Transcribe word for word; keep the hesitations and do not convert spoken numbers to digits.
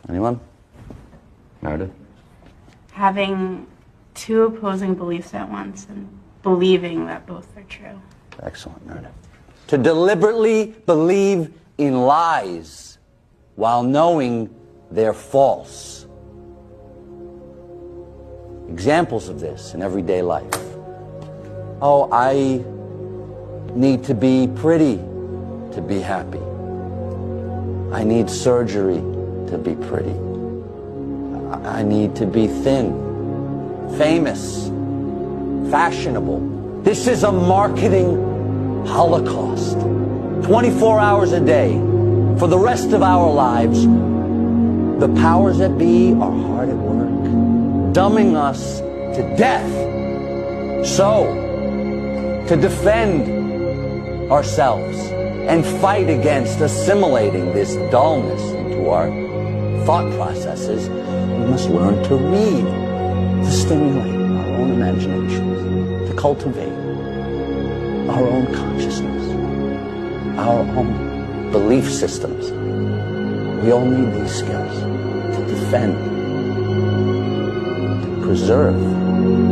Anyone? Meredith? Having two opposing beliefs at once and believing that both are true. Excellent, Meredith. To deliberately believe in lies while knowing they're false. Examples of this in everyday life. Oh, I need to be pretty to be happy. I need surgery to be pretty. I need to be thin, famous, fashionable. This is a marketing holocaust. twenty-four hours a day for the rest of our lives. The powers that be are hard at work, dumbing us to death. So, to defend ourselves and fight against assimilating this dullness into our thought processes, we must learn to read, to stimulate our own imaginations, to cultivate our own consciousness, our own belief systems. We all need these skills to defend, to preserve